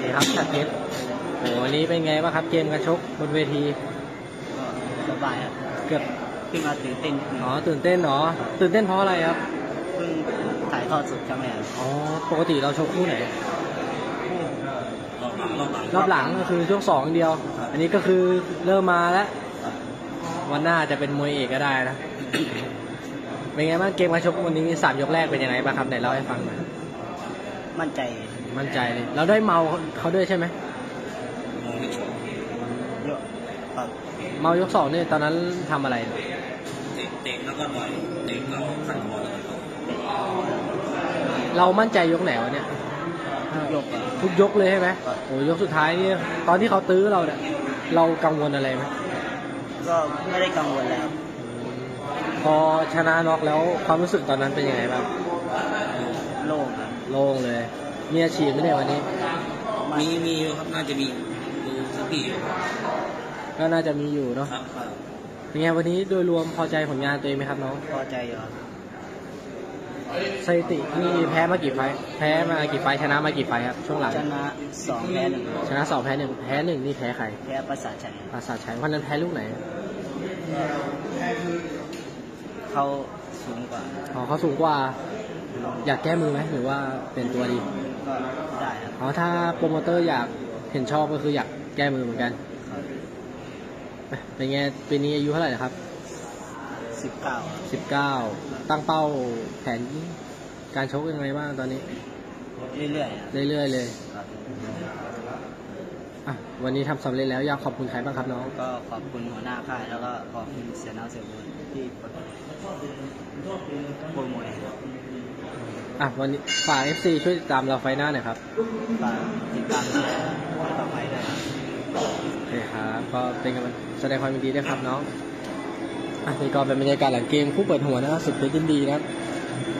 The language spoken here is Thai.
ดีครับชัดเพชรโอ้วันนี้เป็นไงบ้างครับเกมการชกบนเวทีสบายครับเกือบขึ้นมาตื่นเต้นตื่นเต้นเนาะตื่นเต้นเพราะอะไรครับเพิ่งถ่ายทอดสดครั้งแรกปกติเราชกคู่ไหนรอบหลังก็คือช่วง2เดียวอันนี้ก็คือเริ่มมาแล้ววันหน้าจะเป็นมวยเอกก็ได้นะเป็นไงบ้างเกมการชกวันนี้3 ยกแรกเป็นยังไงบ้างครับไหนเล่าให้ฟังหน่อยมั่นใจเลยเราได้เมาเขาด้วยใช่ไหมเมายก2นี่ตอนนั้นทำอะไรเตะแล้วก็ต่อยเตะเราขันคอเรามั่นใจยกไหนวะเนี่ยทุกยกเลยใช่ไหมโอ้ยกสุดท้ายนี่ตอนที่เขาตื้อเราเนี่ยเรากังวลอะไรไหมก็ไม่ได้กังวลแล้วพอชนะน็อกแล้วความรู้สึกตอนนั้นเป็นยังไงบ้างโล่งเลยมีอาชีพไหมเนี่ยวันนี้มีครับน่าจะมีดูสักทีก็น่าจะมีอยู่เนาะเป็นไงวันนี้โดยรวมพอใจผลงานตัวเองไหมครับน้องพอใจอยู่สถิตินี่แพ้มากี่ไฟชนะมากี่ไฟครับช่วงหลังชนะ2แพ้1 ชนะ2แพ้1นี่แพ้ใครแพ้ประสาทชัยวันนั้นแพ้ลูกไหนเขาสูงกว่าเขาสูงกว่าอยากแก้มือไหมหรือว่าเป็นตัวดีก็ได้ครับถ้าโปรโมเตอร์อยากเห็นชอบก็คืออยากแก้มือเหมือนกันเป็นไงปีนี้อายุเท่าไหร่ครับ19ตั้งเป้าแผนการชกยังไงบ้างตอนนี้เรื่อยเลยวันนี้ทำสำเร็จแล้วอยากขอบคุณใครบ้างครับน้องก็ขอบคุณหัวหน้าค่ายแล้วก็ขอบคุณเสียนาเสียบุญที่โปรโมทวันนี้ฝาก FC ช่วยติดตามเราไฟหน้าหน่อยครับฝากติดตามต่อไปด้วยโอเคครับก็เป็นกำลังแสดงความยินดีด้วยครับน้องนี่ก็เป็นบรรยากาศหลังเกมคู่เปิดหัวนะสุดเพชรยินดีนะครับ